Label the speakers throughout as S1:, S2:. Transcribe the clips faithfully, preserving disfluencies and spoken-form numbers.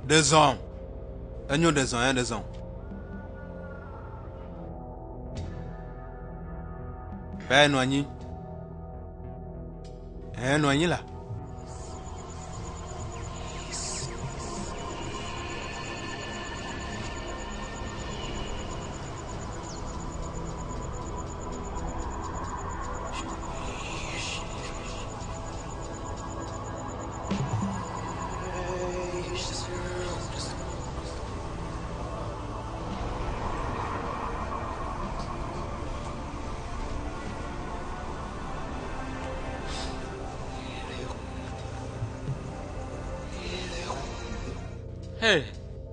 S1: Deux ans. Un an, deux ans, hein, deux ans. Père Noigny. Hein, Noigny là.
S2: Hey,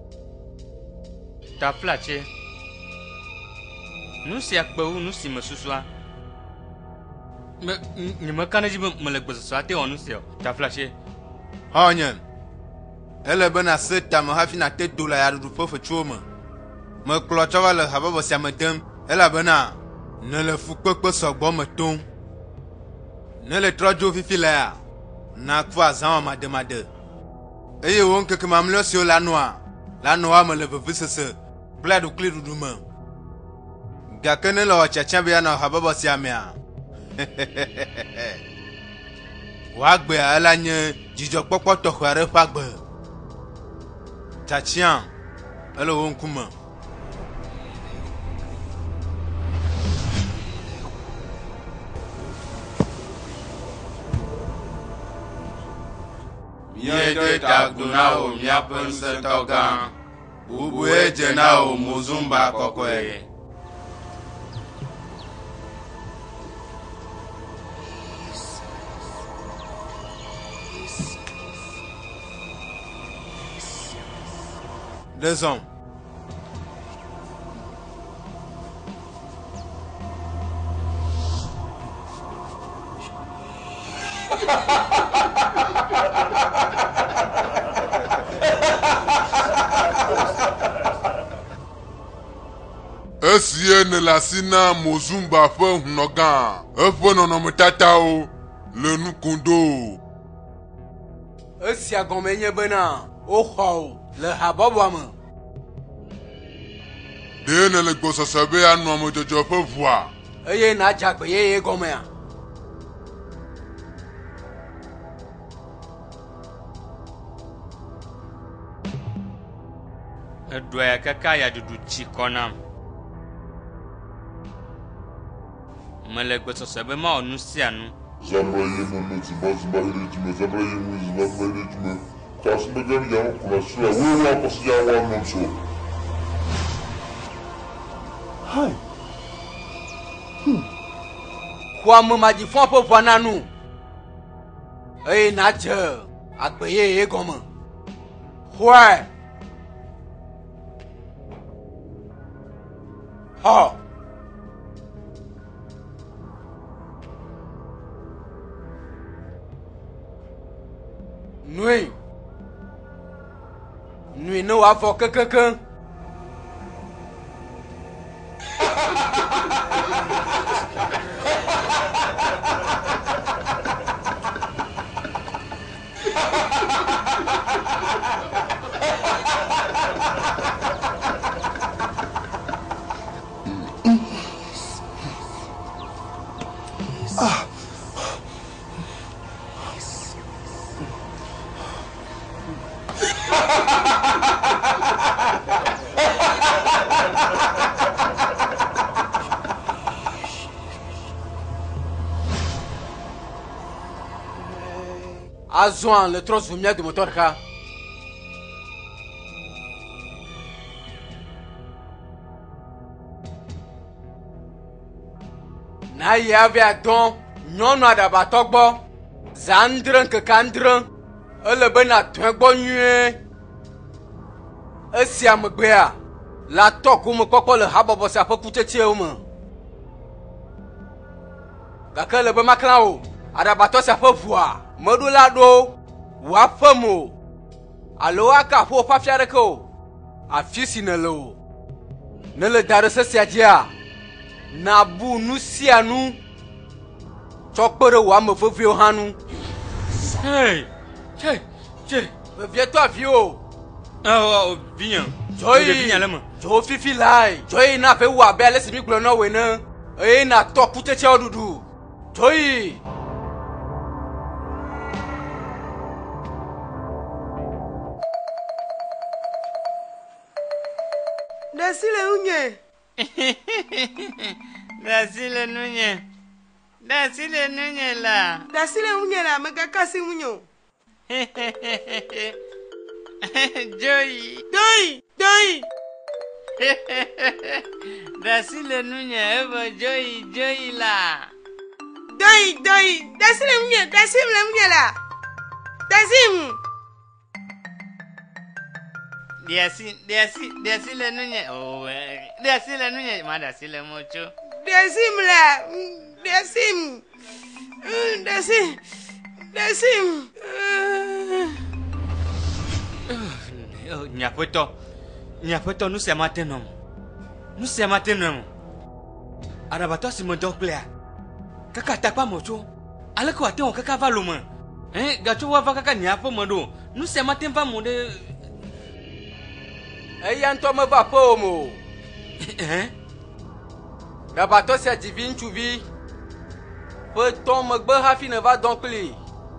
S2: ta flaché. Nous si akba ou nous si me soussois. Mais ne me canne me le besoin soit te on nous si ta flaché.
S1: Oh nyen. Elle est bonne à ce temps à fin à tête de la du pauvre chôme. Me clochava le hababo si amadem. Elle a bonne ne le fou que que so bon me ton. Ne le trois jours fifi là. Na quoi zan ma demande. Et on que mamlo sur la noix. La noix me le veut ce. Bled ou clé du demain. Gakene lo chacha bien na hababo si amia. Wagbe alanye jijo popo to khare fagbe. Tachian. Elo won kuma.
S3: Miede taguna o miapun se togan. Ubu eje na o muzumba kokwe.
S1: Deux ans.
S3: Esienne la sina mozumba fe hunogan. Efo nono mutata o le nukundo.
S4: Esi agomenye bena o kho le hababo am.
S3: De ne le gosa sabe anu mo jojo fe voa.
S4: Eye na jagbe ye gomea.
S2: Doya kaka ya dudu chikonam. Mele besoin sabe ma on nous si anu.
S5: Zambraye mo meti bozi bahiri jime zambraye mo zima bahiri jime. Kasinde gani ya kula sura we wa kosi ya wa no so.
S4: Hai. Hmm. Kwa mo ma di fon po fona nu. Eh na je agbeye ye gomo. Hwa. Ha. Nui. Nui no wa fo kankan.
S5: Ah.
S4: Azouan le tros vumia de moteur ka. Na yave adon nyɔnu adaba tɔgbɔ zandre keke andre ele bena tɔe gbɔ nyuie esia megbea la tɔkume kpɔkpɔ le habɔbɔ sia ƒe kutsetsewo me gake le be makla o adabatɔ sia ƒe ʋua meɖo la ɖo woaƒem o alo aka ƒo woƒe afia ɖeke o afi si ne le o ne le da ɖe se sia dzia nabu nu sia nu tsɔ kpe ɖe wò ame veviwo hã nu.
S2: Hey, che, che.
S4: Vevietɔ aviwo
S2: Oh, viens.
S4: Joy.
S2: Viens là, moi.
S4: Jo fifi lai. Joy na pe wa be le simi glo no we na. E na to pute che odudu. Joy.
S6: Dasile unye.
S7: Dasile nunye. Dasile nunye la.
S6: Dasile unye la megakasi unyo.
S7: Joy.
S6: Doi, doi.
S7: Dasile nunye eva joy joy la.
S6: Doi, doi. Dasile unye, dasile unye la. Dasim.
S7: Diasi, diasi, diasi le nunye. Oh, diasi le nunye. Ma diasi le mucho.
S6: Dasim la. Dasim. Dasim. Dasim.
S2: Nyapoto. Nyapoto, nous sommes maintenant. Nous sommes maintenant. Arabato si mon doppler. Kaka tapa mocho. Ale ko ate on kaka valuma. Hein, gacho wa va kaka nyapo modo. Nous sommes maintenant monde.
S4: E ya nto me va po mo.
S2: Hein?
S4: Rabato se divine chuvi. Pe ton me gbe hafi ne va donc li.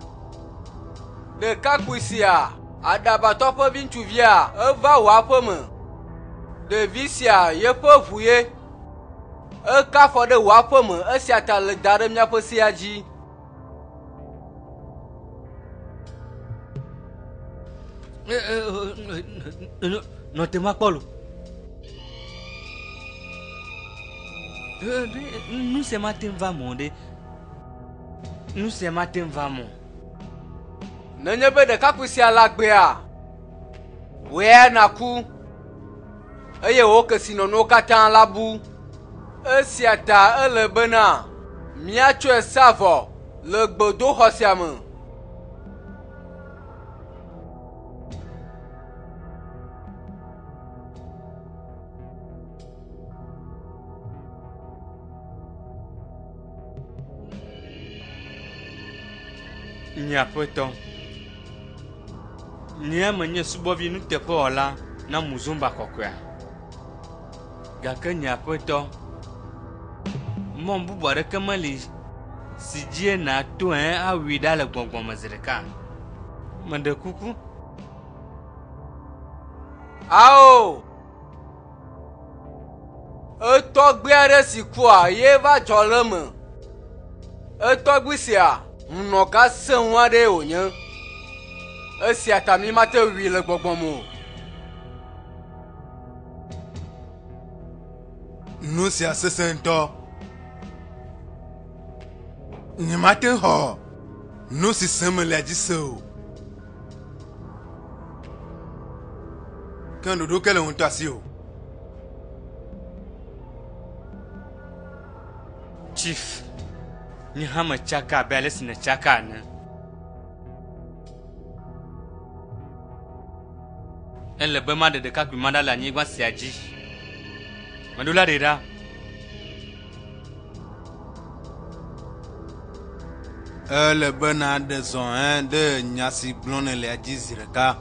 S4: De kakwisia. Adabato pe vin chuvia. E va wa pe me. De visia ye pe vuye. E ka fo de wa pe me. E si ata le dare mia pe si aji.
S2: Non te ma polo. Nous c'est matin va monde. Nous c'est matin va mon.
S4: Nenye be de kakwisia lagbe a. We na ku. Eye wo ke sino no katan labu. E si ata e le bena. Mia tue savo. Le gbodo hosiame.
S2: Nyapoto. Nya menye subovi nu te po la na muzumba kokwa. Gaka nyapoto. Mon bu bore kamali. Si die na to en a wida le gbongbon mazirika. Mande kuku.
S4: Ao. E to gbe are si ku a ye va joleme. E to gbisia. Mno ka senwa de onye. E si atami mate wi le gbogbon mo.
S1: Nous c'est assez sento. Ni matin ho. Nous c'est semme la diso. Quand dodo kele on tasio.
S2: Chief. Ni hama chaka beles na chaka na. Elle be ma de de ka kumanda la nyigwa siaji. Mandula deda.
S1: Elle bena de son un de nyasi blonde le adizireka.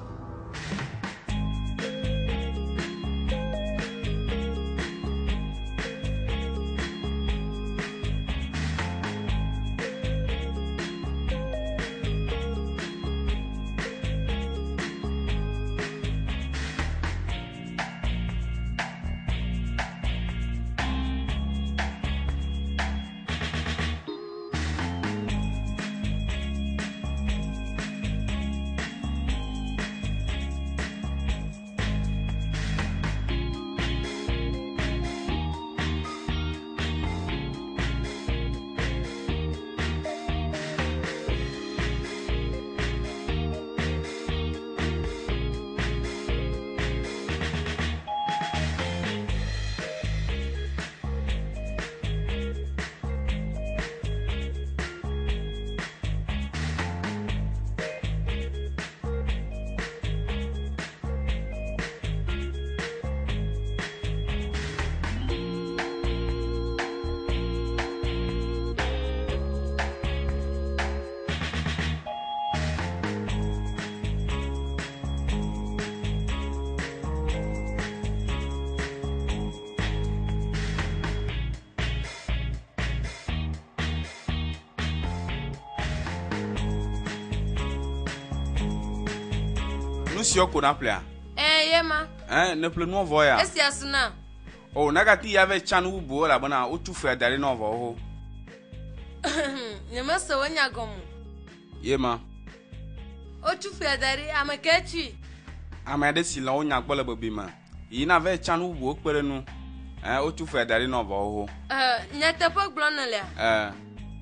S3: Nu si oko na plea.
S6: Eh, yema.
S3: Eh, ne ple no voya.
S6: Esi asuna.
S3: Oh, nagati ya ve chan ubo la bana o tu fe dare no vo ho.
S6: Nyama so wanya gomu.
S3: Yema.
S6: O tu fe dare amakechi.
S3: Amade si la onya gbole bobi ma. Yi na ve chan ubo pere nu. Eh, o tu fe dare no vo ho.
S6: Eh, nyata po glona le.
S3: Eh.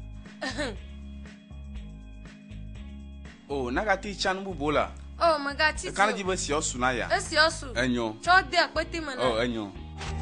S3: Oh, nagati chan ubo la.
S6: Oh, magati.
S3: Kana jibe si osu na ya.
S6: Esi osu.
S3: Enyo.
S6: Cho de apeti mana.
S3: Oh, enyo.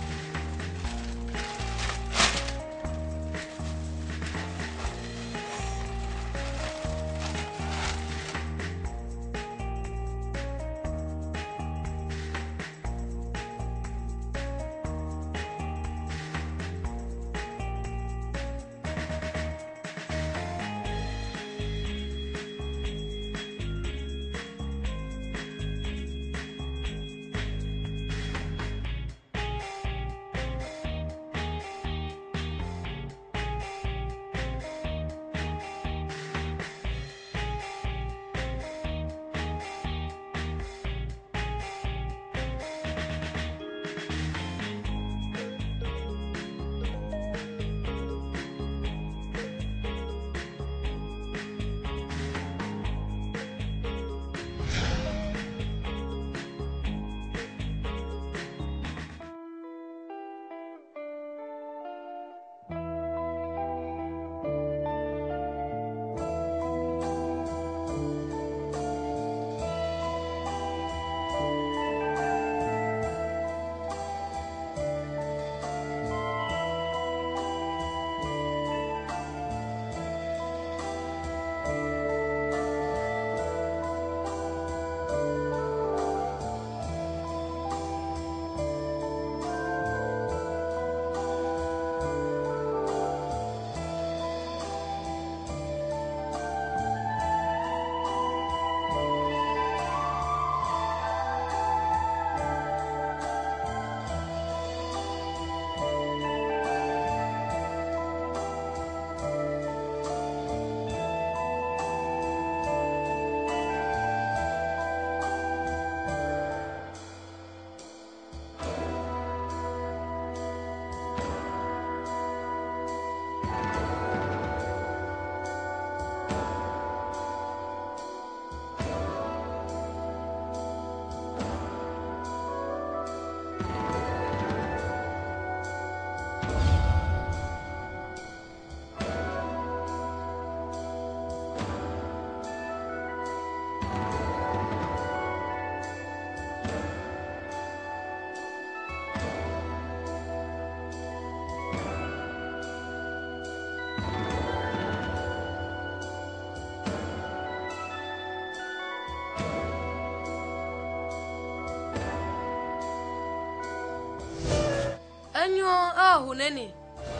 S6: Enyo ahu neni.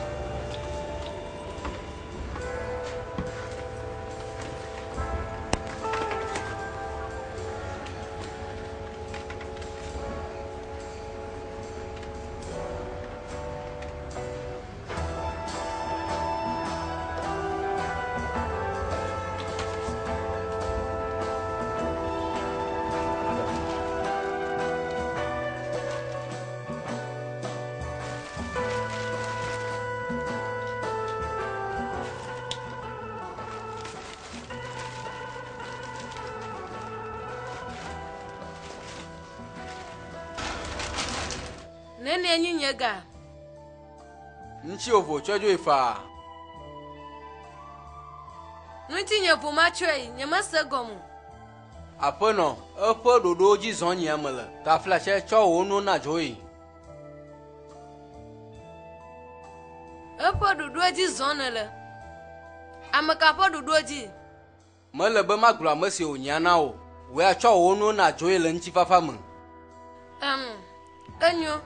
S6: Nene enyi nyega.
S4: Nchi ovo chojo ifa.
S6: Nunti nyevu machoi, nyemase gomu.
S4: Apono, epo dodo ji zon yamele. Ta flashe cho onu na joy.
S6: Epo dodo ji zonele. Amaka po dodo ji.
S4: Mele be magula mesi onyana o. We a cho onu na joy le nchi fafa mu.
S6: Um, enyo.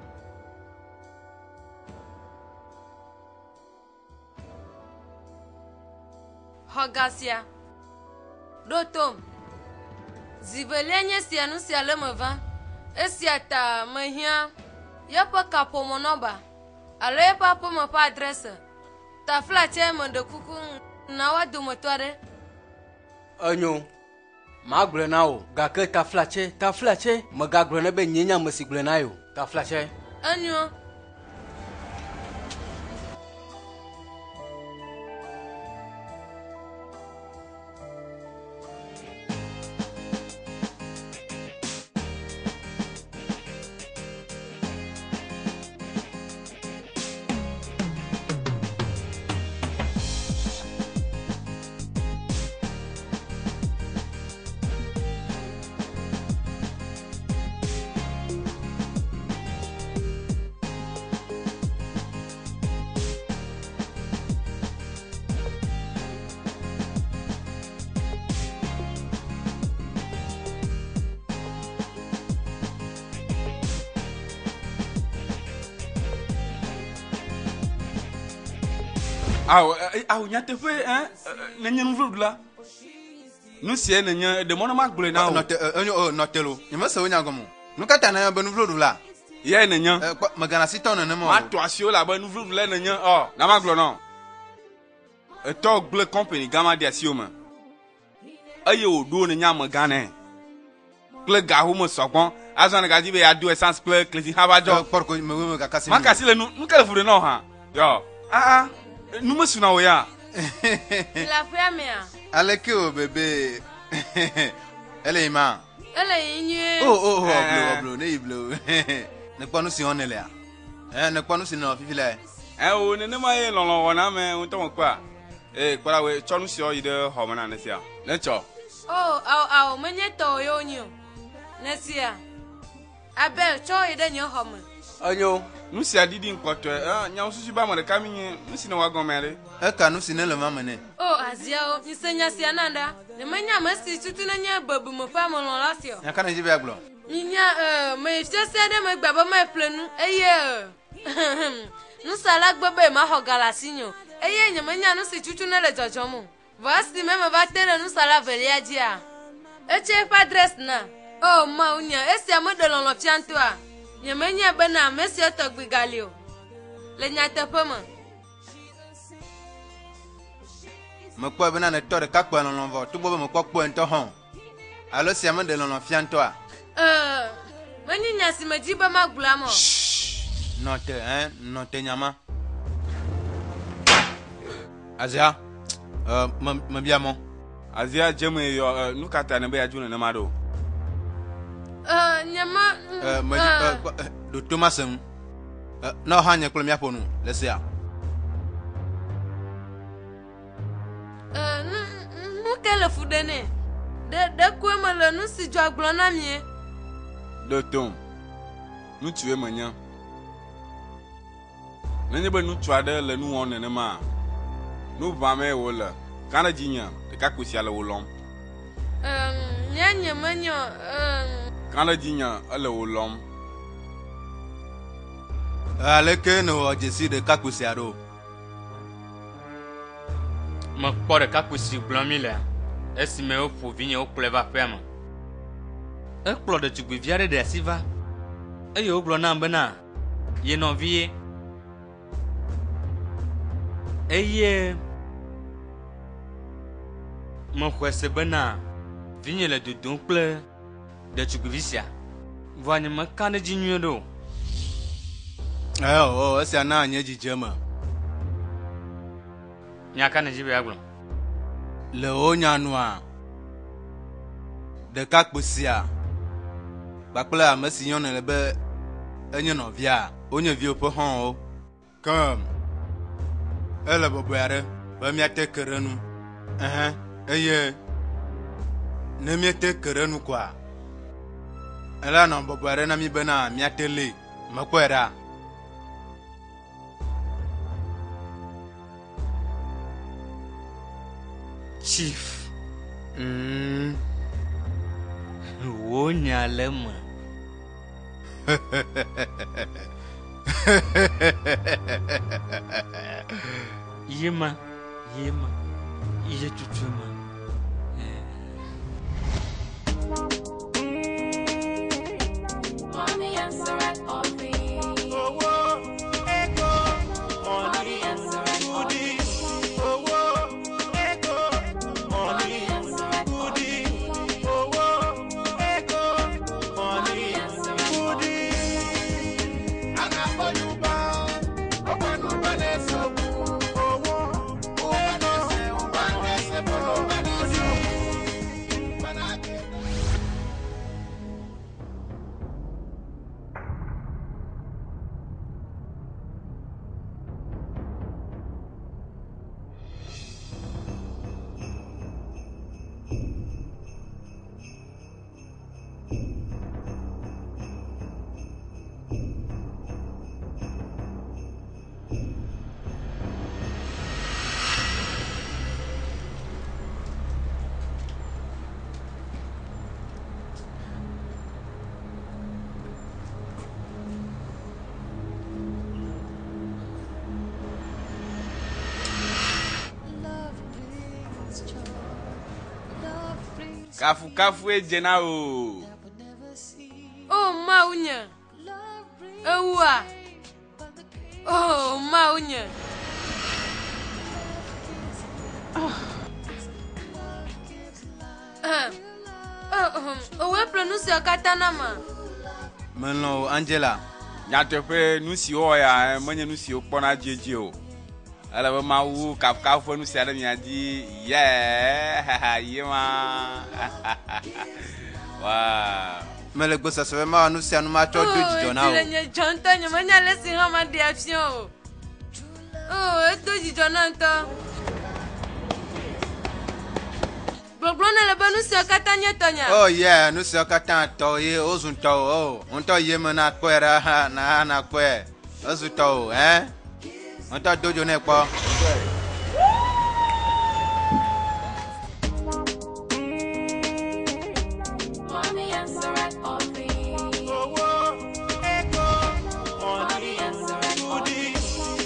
S6: Hogasia. Dotom. Zibelenye sianu siale meva. Esiata mehia. Yapa kapo monoba. Ale yapa po mo pa adresse. Ta flache mo de kuku na wa do motore.
S4: Anyo. Ma grenao, gake ta flache, ta flache, maga grena be nyenya masi grenayo. Ta flache.
S6: Anyo.
S8: Aw, aw, nyate fe, hein? Nenye nou vlou la. Nou siye nenye, de mon mak ble na ou.
S1: Note, onyo, notelo. Yema se wonya gomo. Nou kata na yon ben nou vlou la.
S8: Ye nenye.
S1: Magana si ton nenye mo.
S8: Ma toasyo la ben nou vlou la nenye. Oh, na mak ble non. E to ble company gama di asyo man. Aye ou do nenye magane. Kle gahu mo sokon. Azwan gaji be ya do essence kle klesi haba jo.
S1: Porko me me kakasi.
S8: Makasi le nou, nou kele fure non ha. Yo. Ah ah. Nous me souvenons ya.
S6: La première.
S1: Allez que oh bébé. Elle est ma.
S6: Elle est ignue.
S1: Oh oh oh bleu bleu ne bleu. Ne pas nous si on est là. Hein ne pas nous si non fifi là.
S8: Eh oh ne ne ma ye lon lon na me on ton kwa. Eh kwa la we cho nous si o ide ho mana na sia. Le cho.
S6: Oh au au menye to yo nyu. Nesia. Abel cho ide nyo homo.
S4: Anyo.
S8: Nous si adidi nkoto eh nya osusu ba mo de kaminye nous si no wa gomere.
S1: E ka nous si ne le mamene.
S6: Oh azia o nisenya si ananda. Ne menya masi tutu na nya babu mo fa mo lon lasio.
S1: Nya kana jibe aglo.
S6: Nya eh me fiese de me gbabo me plenu. Eye. Nous sala gbebe ma ho galasinyo. Eye nya menya nous si tutu na le jojomo. Vasti me me va tere nous sala velia dia. Eche pa dress na. Oh ma unya esi amode lon lo fianto a. Nyamenya bana mesi otogbigalio. Le nyate poma.
S1: Me kwa bana ne tore kakwa lon lon vo. Tu bobe me kwa kwa ento hon. Alo si amode lon lon fianto a.
S6: Euh, mani nyasi majiba magulamo.
S1: Note hein, note nyama. Azia. Euh, me bia mon.
S8: Azia jeme yo nou kata ne be ya juna na mado.
S6: Euh, nyama.
S1: Euh, me euh, do Thomasem. Euh, no hanya kolomia ponu. Lesia.
S6: Euh, nou kele fudene. De de kwa mele nou si jwa glona mie.
S8: De tom. Nou tuwe manyan. Nenye be nou tuade le nou one ne ma. Nou vame wo le. Kana jinya, de kakusia le wolom.
S6: Euh, nyanye manyo, euh
S8: Kana jinya ale wolom.
S1: Ale ke no jesi de kakusia do.
S2: Me kpɔ ɖeka kusi gblɔm mi le esime woƒo vinye wokplɔe va aƒea me. Ekplɔ ɖetugbivi aɖe ɖe asi va eye wogblɔ nam bena ye nɔvie eye mexɔe se bena vinye le dodom kple ɖetugbivi sia vɔ nye meka ɖe dzi nyuie ɖo.
S1: Eh oh, esia na anye dzidzeme.
S2: Nyaka ne dzi be agblɔ.
S1: Le wo nyanua. Ɖeka kpusia. Kpakple ame si nyɔnu le be enye nɔvia, wonye viwo ƒe xɔwo. Ke ele bɔbɔe aɖe be miate ke ɖe nu. Ehẽ, eye ne miete ke ɖe nu koa, ele anɔ bɔbɔe aɖe na mi bena miate li. Mekpɔe ɖa.
S2: Chief.
S1: Mm.
S2: Wo nya le me. Yema, yema, iye tutu ma.
S9: Mommy answer at all things.
S10: Oh, oh, echo.
S9: Mommy answer at all things.
S10: Oh, oh, echo.
S9: Mommy answer at all things.
S10: Oh,
S8: Kafu kafu e jena o.
S6: Oh maunya. Ewa. Oh maunya. Ah. Oh, oh, we pronounce katana ma.
S1: Meno Angela.
S8: Nyatepe nusi o ya manye nusi o pona jeje o. Ala ba ma wu kaf kaf fo nusi ada mi adi yeah yema. Wow.
S1: Mele gbosa se ma nusi anu ma cho doji jona o.
S6: Oh, ile jonto nyo manya lesi ha ma di action o. Oh, e doji jona nto. Boblona le ba nusi katanya tonya.
S1: Oh yeah, nusi katanya to ye ozun to o. Onto ye mena kwera na na kwe. Ozu to eh. Onto dojo ne po.
S9: Money answer at all things. Money answer at all things.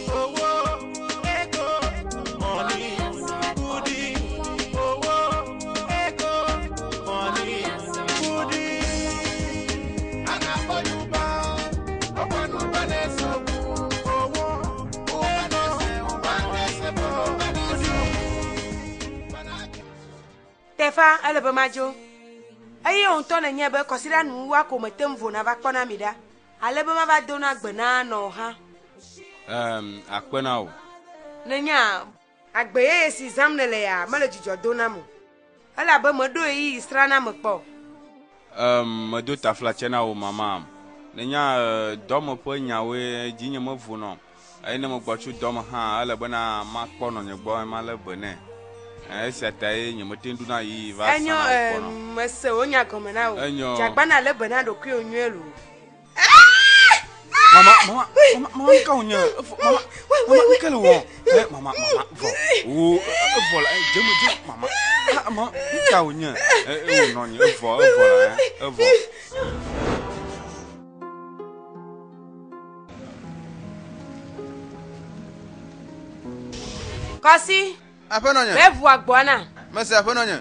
S9: Money answer at all things.
S11: Tefa alebe majo. Aye on to na nya be kosira nu wa ko metem vo na ba kpona mi da. Alebe ma ba do na gbena no ha.
S8: Um akpena o.
S11: Na nya agbe ye si zamnele ya male jijo do na mu. Ala be mo do yi isra na mo po.
S8: Um mo do tafla chena o mama. Na nya domo po nyawe jinye mo vo no. Aye na mo gbachu domo ha ala bana ma kpono nye gbo ma le bene. Eh sataye nyemotendu na yi va sana.
S11: Enyo eh mese onya gomena o.
S8: Enyo.
S11: Jagbana le bena do ku onwelu.
S8: Mama mama mama mama ka onya. Mama. Mama kele wo. Eh mama mama vo. O vo la jemu je mama. Mama ka onya. Eh o no nya vo vo la eh vo.
S11: Kosi
S1: Apenonye.
S11: Bevu agbona.
S1: Mese apenonye.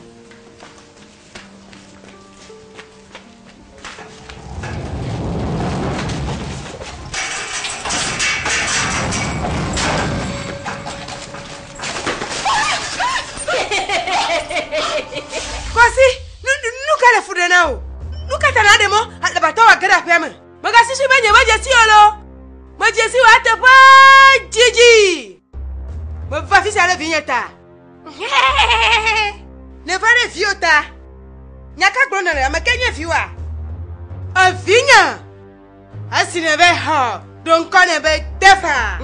S11: Kosi, nu nu kale fude na o. Nu kata na demo, ala bato wa gara pema. Magasi shi benye maje si olo. Maje si wa te pa jiji. Mo va fi sale vignetta. Ne vale viota. Nyaka gbona na ma kenye fiwa. A vigna. Asine be ha, don kone be defa.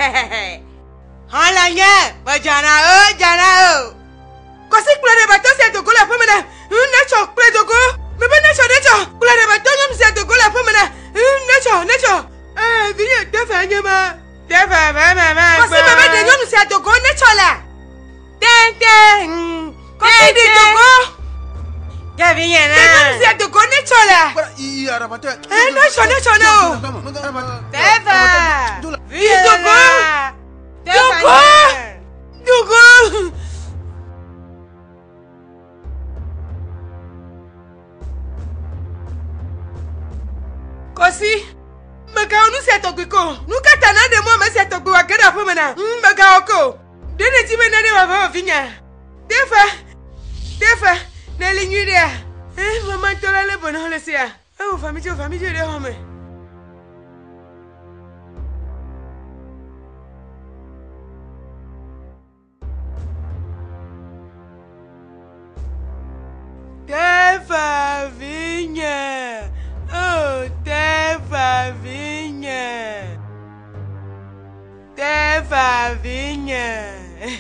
S11: Hala nye, ba jana o, jana o. Kosi kula de bato se to gola pomena. Na cho kula de go. Me be na cho de cho. Kula de bato nyum se to gola pomena. Na cho, na cho. Eh, vigna defa nyama. Defa ba ba ba. Kosi be be de nyum se to go na cho la. Ten ten. Kosi de to go. Ya vigna na. Nyum se to go na cho la.
S1: I arabato.
S11: Eh, na cho, na cho no. Defa. Vigna to go. Defa. To go. Kosi, mega onu se togiko. Nu kata na de mo me se togbo wa geda fo mena. Mega oko. De ne ti me na de wa fa vinya. Defa. Defa, na li nyu dia. Eh, mama tola le bono le sia. Eh, famille, famille de home. Defa vinya. Oh, Defa vinha. Defa vinha.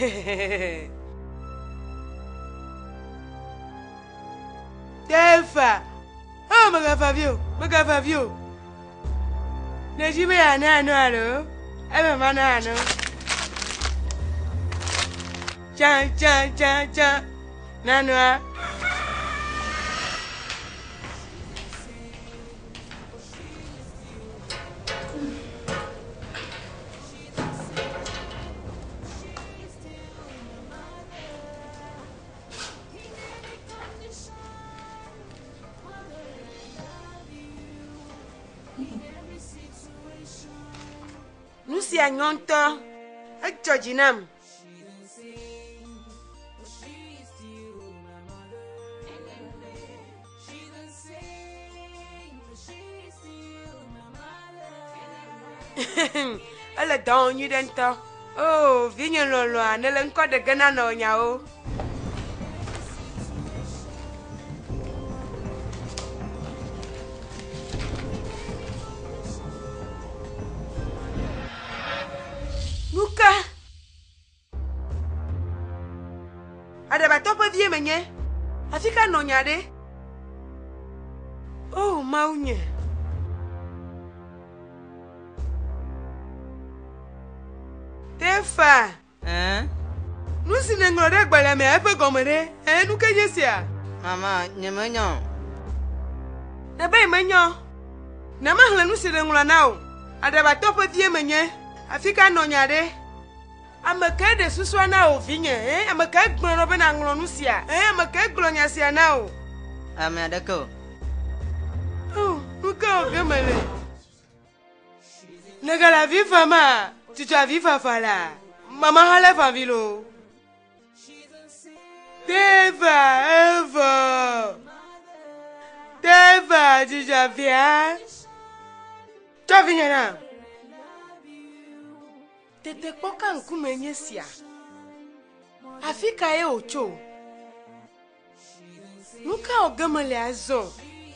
S11: Defa. Oh, maga Fabio, maga Fabio. Nejibe ana no alo. Ebe mana no. Cha cha cha cha. Nanwa. Nu sia nyonto. E Georginam. Elle donne you dento. Oh, vigne lolo, ne l'encore de gana no nyao. Luka. Ada bato pa vie menye. Afika no nyade. Oh, maunye. Tefa.
S12: Hein?
S11: Nous si n'engoré gbala me ape gomere. Eh, nous kenye sia.
S12: Mama, nyemenyo.
S11: Na bay menyo. Na mahla nous si n'engula nao. Ada bato pa vie menye. Afika no nyade. Amaka de suswa na o vinye, eh? Amaka gboro be na nglo nous sia. Eh, amaka gboro nya sia na o.
S12: Ame adako.
S11: Oh, nuka o gemele. Nagala viva ma. Tu dois vivre là. Maman relève en vilo. Deva, Eva. Deva, tu dois viens. Tu viens là. Tete poka nkumenye sia. Afika e ocho. Nuka ogamale azo.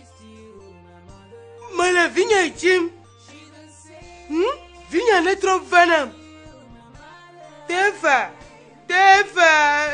S11: Mala vinya jim. Hmm? Vinya ne trop venom. Deva. Deva.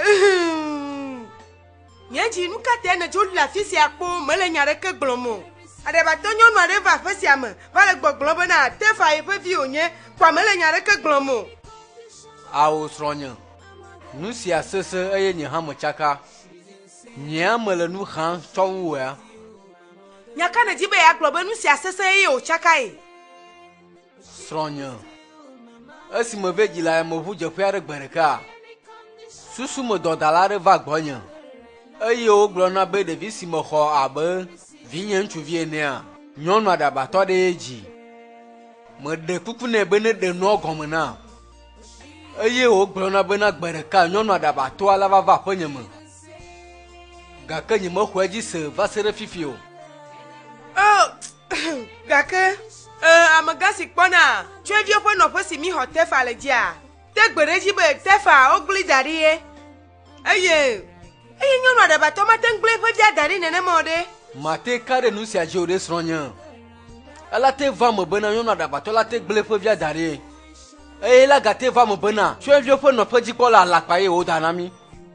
S11: Nyaji nuka tena joli la fisi akpo mele nyare ke glomo. Ade ba tonyo no ade va fasi am. Va le gboglo na tefa e pe vi onye kwa mele nyare ke glomo.
S4: Awo sronya. Nu sia sese eye ni hamu chaka. Nya mele nu han chowu ya.
S11: Nyaka na jibe ya globo nu sia sese eye o chaka e.
S4: Sronya. Esi me veji la me vu je fere gbereka. Susu me dodalare va gbonya. Eye o glo na be de visi me kho abe vinye ntuvie ene a. Nyonu adabato de eji. Me de kuku na be ne de no gomo na. Eye o glo na be na gbereka nyonu adabato ala va va penye me. Gaka nyi me khwaji se va sere fifio.
S11: Oh, gaka. Euh, amagasi kpona. Tu es vieux pour no posi mi hotefa le dia. Te gbereji be tefa ogli darie. Eye. Eye nyonu adabato ma tengle pe dia dari nene mode.
S4: Mate kare nu sia je ode sronya. Ala te va me bena nyonu adabato la te gble pe via darie. Eye la gate va me bena. Tu es vieux pour no poji kola la paye o danami.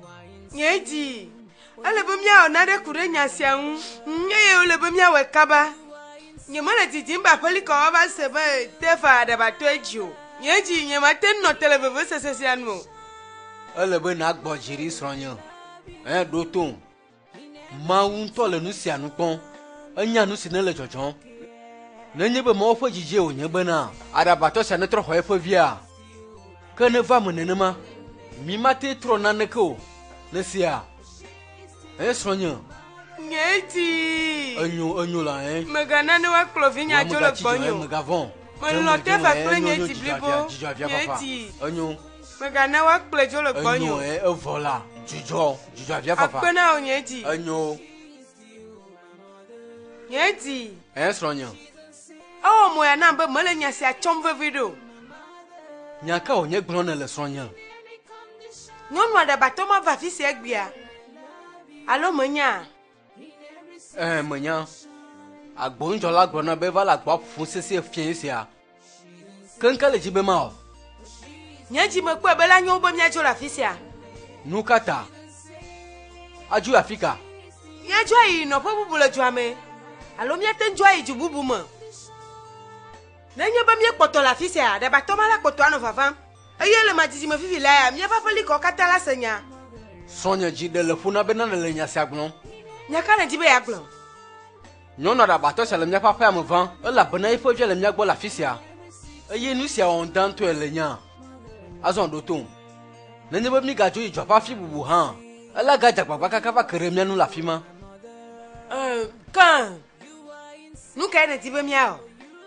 S11: Nyeji. Ale bomia onade kure nyasia hu. Nyeye ole bomia we kaba. Nyemana tijimba poli ko ba sebe tefa adabato ejio. Nyeji nyema ten no televeve sesesianmo.
S4: Ele be na gbo jiri sronya. Eh do ton. Ma un to le nu sia nu pon. Anya nu si ne le jojon. Ne nye be mo fo jije o nye be na. Adabato se ne tro ho e fo via. Ke ne va mo ne ma. Mi mate tro na ne ko. Ne sia. Eh sronya.
S11: Nyeji.
S4: Anyo anyo la eh.
S11: Megana ne wa clovinya jolo bonyo.
S4: Megavon.
S11: Melo tefa kle nyeji blibo. Nyeji.
S4: Anyo.
S11: Megana wa kle jolo bonyo.
S4: Anyo eh vola. Jujo, jujo avia fafa.
S11: Akona o nyeji.
S4: Anyo.
S11: Nyeji.
S4: Eh sronya.
S11: Oh moya na mbe mele nyasi a chomve video.
S4: Nyaka o nye gbron le sronya.
S11: Nyonu adabato ma va fisi egbia. Allo menya.
S4: Eh menya. Agbonjo la gbona be va la gbo fun sese fien sia. Kanka le jibe ma o.
S11: Nyeji me ku ebela nyo bo mi ajo la fisia.
S4: Nukata. Aju Afrika.
S11: Nyejo yi no po bubu le juame. Allo mi atenjo yi ju bubu mo. Na nye ba mi kpoto la fisia, de ba to mala kpoto anu favam. Eye le majiji me fifi la ya, mi fa poli ko kata la senya.
S4: Sonya ji de le funa be na le nya sia gbon.
S11: Nyaka na jibe ya gbon.
S4: Nyona da bato sele mia papa am van, e la bena ifo je le mia gbo la fisia. Eye nu sia on dan to ele nya. Azon do ton. Na nye ba mi gajo ijo pa fi bubu han. Ala gaja gbagba kaka va kere mia nu la fima.
S11: Euh, kan. Nu ka na jibe mia o.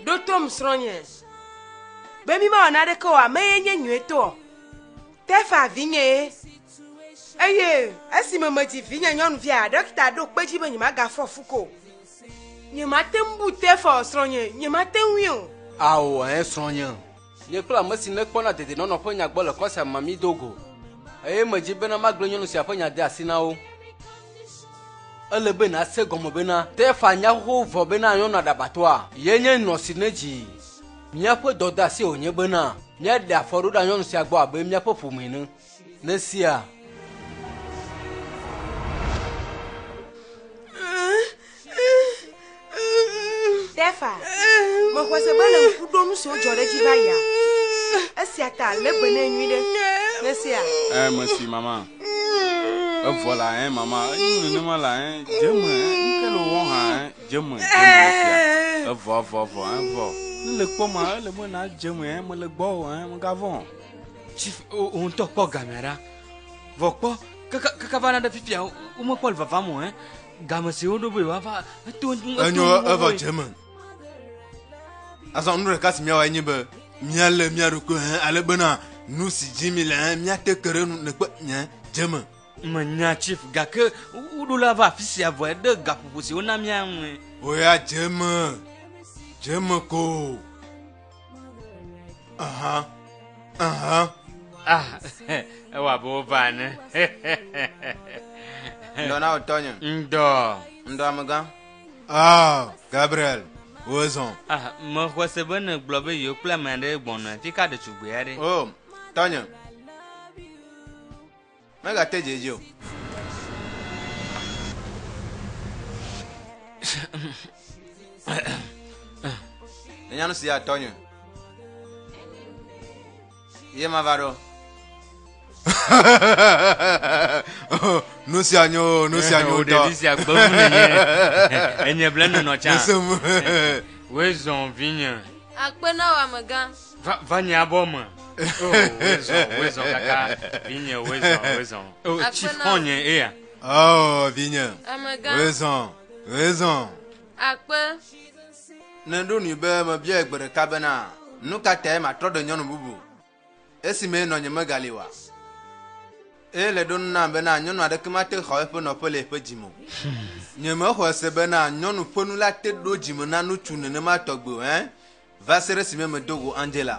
S11: do tom sronye be mi ma na de ko a me nye nyu to te fa vinye eye asi mama ti vinye nyonu via doctor do peji be nyima ga fo fuko nyima tembu te fa sronye nyima tenwi o
S4: awo e sronye ye kla masi ne kpona tete no no ponya gbo le ko sa mami dogo e maji be na maglo nyonu si aponya de asina o ele be na se gomo be na te fa nya ho vo be na nyonu adabato a ye nye no si neji mia po doda si onye be na mia da foru da nyonu si agbo abe mia po fuminu na si a
S11: Tefa, mo kwa se bale nkudo nu so jore ji baya. Esi ata le bene nwide. Nesi a.
S8: Eh merci maman. E voilà hein maman, ni ne mala hein, jeme hein, que le won hein, jeme. E vo vo vo hein vo. Ni le po ma le mo na jeme hein, mo le gbo hein, mo gavon.
S2: Chief on to ko gamera. Vo ko kaka kaka vana da fifia, o mo ko va vamo hein. Gama si odo be wa va.
S1: Anyo ava jeme. Asa onure kasi mia wa nyibe mia le mia ruko hein ale bana nu si jimi le hein mia te kere nu ne kwa nya jema
S2: manya chief ga ke udula va fisi avo de ga pupusi ona mia mwe
S1: oya jema jema ko aha aha
S2: ah wa bo bana
S1: ndo na otonyo
S2: ndo
S1: ndo amaga ah Gabriel Ozon.
S2: Ah, mo kwa se bana globe yo kula mande gbona ti ka de chugbe ade.
S1: Oh, Tanya. Mega tejeje o. Nenya no si a Tanya. Ye mavaro. No si anyo, no si anyo.
S2: O delícia gbomu nenye. Enye blendo no cha. Wezon vinya.
S6: Akpena wa maga.
S2: Va vanya boma. Oh, wezon, wezon kaka. Vinya wezon, wezon. Oh, chief honye ea.
S1: Oh, vinya.
S6: Amaga.
S1: Wezon, wezon.
S6: Akpe.
S1: Nendo ni be ma bia egbere kabena. Nuka te ma trodo nyonu bubu. Esi me no nyema galiwa. Ele don na be na nyonu ade kema te kho epo no pole epo jimo. Nyema ho se be na nyonu ponu la te do jimo na no tune ne ma togbo hein. Va sere si me dogo Angela.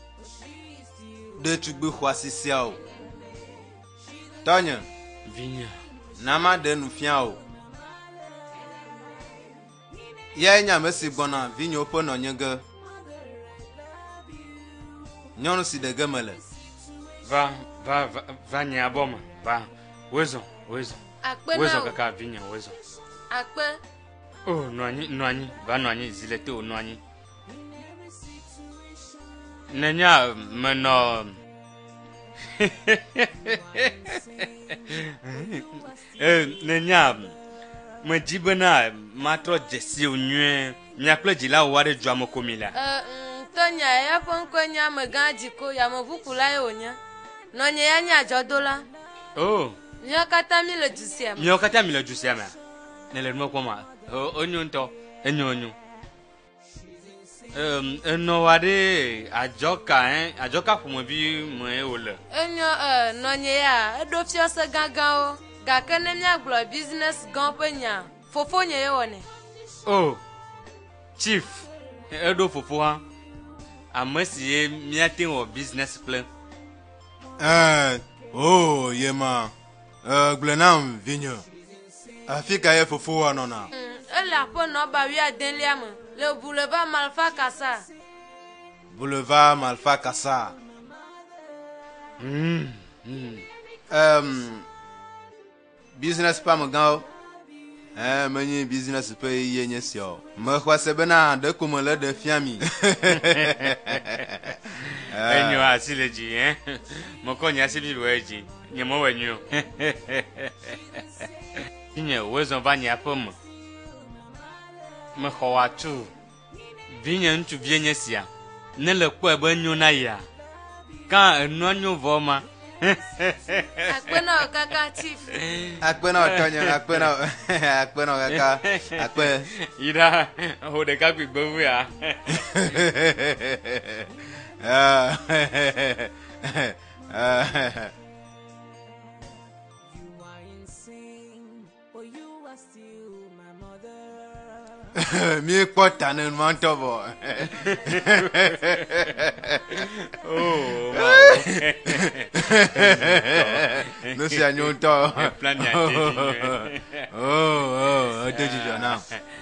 S1: De tugbe khwasi sia o. Tanya
S2: vinya.
S1: Na ma de nu fia o. Ya nya mesi gbona vinya opo no nyege. Nyonu si de gemele.
S2: Va va va vanya boma. Va. Wezon, wezon.
S6: Akpe
S2: wezon
S6: na.
S2: kaka vinya wezon.
S6: Akpe.
S2: Oh, no anyi, no anyi. Va no anyi zilete o no anyi. Nenya meno. Eh nenya me jibena matro jesi onwe miaklo jila ware dwamo komila.
S6: Eh Tonya ya ponko nya maga jiko ya mvukula yonya. No nya ya nya jodola.
S2: Oh.
S6: Nya kata mi le jusiam.
S2: Mi okata mi le jusiam. Nele mo koma. O onyo nto, enyo onyo. Um, no wade ajoka eh ajoka fumo bi mo e ole.
S6: Enyo eh no nya ya edo fiose gaga o. Ga kene nya glo business gan penya. Fofo nya ye wone.
S2: Oh. Chief, edo fofo ha. Amasi mi atin o business plan.
S1: Eh, oh, yema. Eh, glenam vinyo. Afika ye fofo anona.
S6: Mm, ela po no ba wi adenliam. Le boulevard Malfa Kassa.
S1: Boulevard Malfa Kassa.
S2: Hmm. Hmm.
S1: Um, business pa mo gan o. Eh, many business pe yenye sio. Me kwa sebena de como le de fiami.
S2: Enyo asileji eh. Moko nya sibi weji. Nyemo wenyo. Inye wezo vanya pomo. Me khowa tu. Vinya ntu vienye sia. Ne le kwa be nyo na ya. Ka enu anyo voma.
S6: Akpena kaka chief.
S1: Akpena otonyo, akpena akpena kaka. Akpe.
S2: Ida, ho de ka gbe gbo ya.
S1: Ah. Mi kota ne mantobo.
S2: Oh,
S1: no se anyonto.
S2: Plan ya.
S1: Oh, oh, deji jona.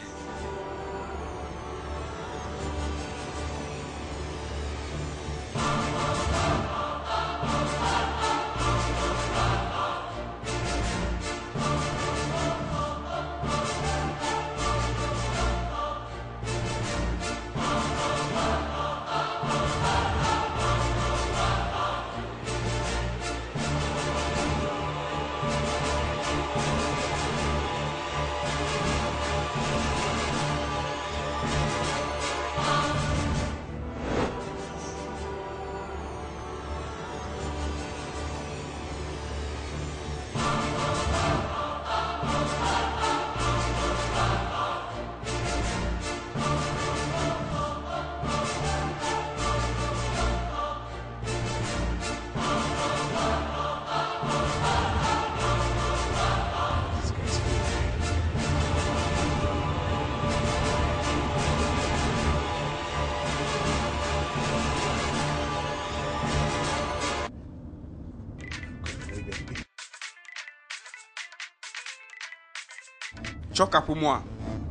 S8: Choka pour moi.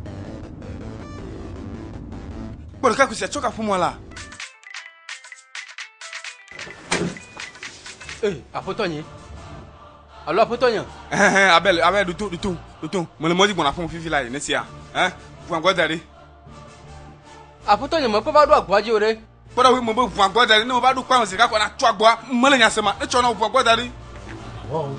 S8: Bon, le cas que c'est choka pour moi là.
S4: Eh, apotonye. Alors apotonye.
S8: Eh eh, Abel, Abel du tout, du tout, du tout. Moi le modi qu'on a fait fifi là, nesia. Hein? Pour encore d'aller.
S4: Apotonye me pas do agwaji ore.
S8: Para oui mo pour encore d'aller, no ba do kwa se ka ko na tu agwa. Mo le nyasema, e cho na pour encore d'aller.
S4: Wow.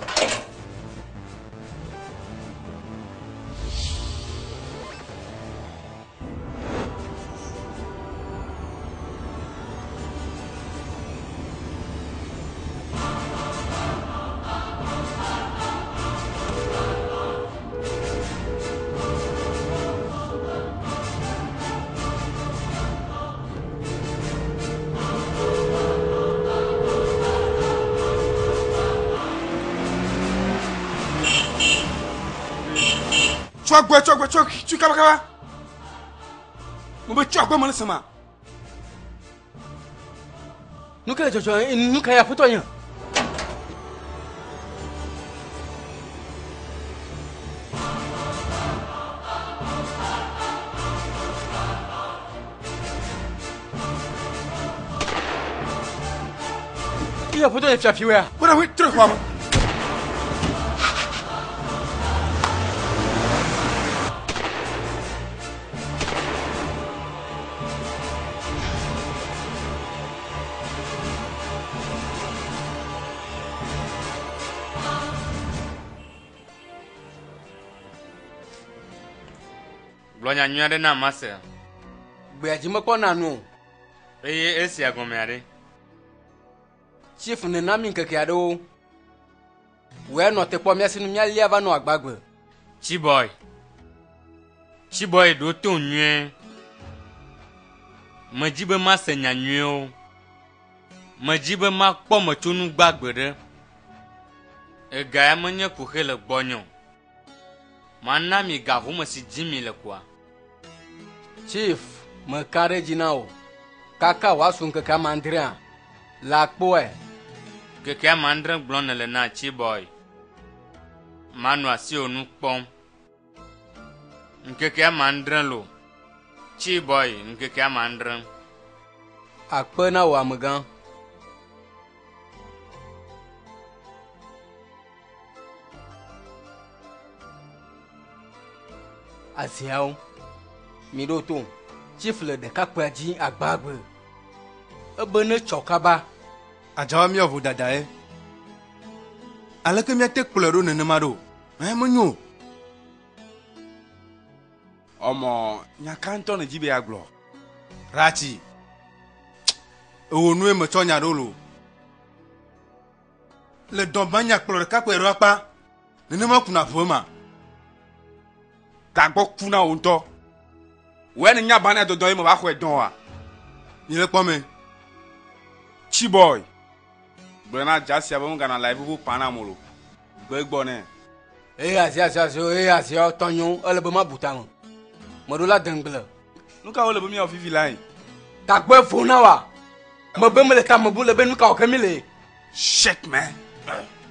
S8: Tu agwa, tu agwa, tu tu kaba kaba. Mo be tu agwa mo le sama.
S4: Nuka jojo, nuka ya apotonye. Iya apotonye fia fiwa.
S8: Para oui, tu quoi.
S2: Blonya nyade na mase.
S4: Gbe ajime ko nanu.
S2: Eye esi agome ade.
S4: Chief ne na mi nkeke ade o. We no te po mi asinu mi ali ava no agbagbe.
S2: Chiboy. Chiboy do to nwe. Majibe ma se nyanwe o. Majibe ma kpo mo tunu gbagbe de. E ga ya menye ku hele gbonyo. Manna mi ga hu mo si jimi le kwa.
S4: Chief, me kare jinao. Kaka wasun ke kamandria. La kpoe.
S2: Ke ke mandre blon le na Chiboy. Manu asi onu pom. Nke ke mandre lo. Chiboy, nke ke mandre.
S4: Akpena wa megan. Asiao. Midoto. Chief le de kakwaji agbagbe. Ebene chokaba.
S1: Ajawa mi ovu dada e. Aleke mi ate klero nene maro. Eh monyo.
S8: Omo, nya kanto ne jibe aglo.
S1: Rachi. Owo nu e mo chonya rolo. le dɔn banya kplɔ ɖeka kpe ɖo akpa nenema kuna ƒe ma
S8: gagbɔ kuna wo ŋutɔ wɔe ne nya bana dɔdɔ ye me va xɔe dɔn wa
S1: nyi le kpɔ me
S8: chiboy gblɔ na jasia be ŋgana la ibubu pana molo gbe gbɔ nɛ
S4: eye asi asi asi eye asi tɔnyo ele be ma buta me me ɖo la dengble
S8: nu ka wo le be miawɔ fifi la yi
S4: gagbɔ efo na wa me be me le ta me bu le be nu ka wo ke mi le
S8: shit man